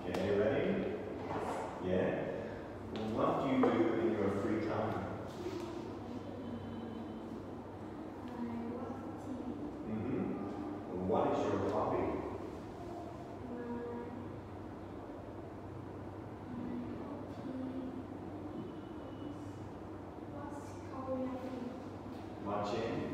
Okay, you ready? Yeah? What do you do in your free time? What is your hobby? Watching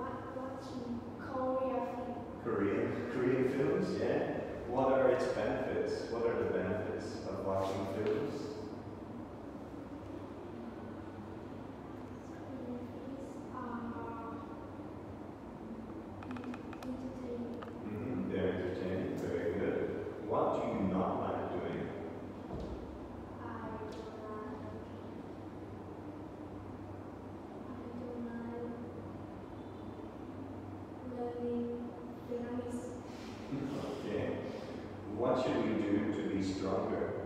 Korean films, yeah? What are its benefits? What are the benefits of watching films? They're entertaining, very good. What do you not like doing? Okay. What should we do to be stronger?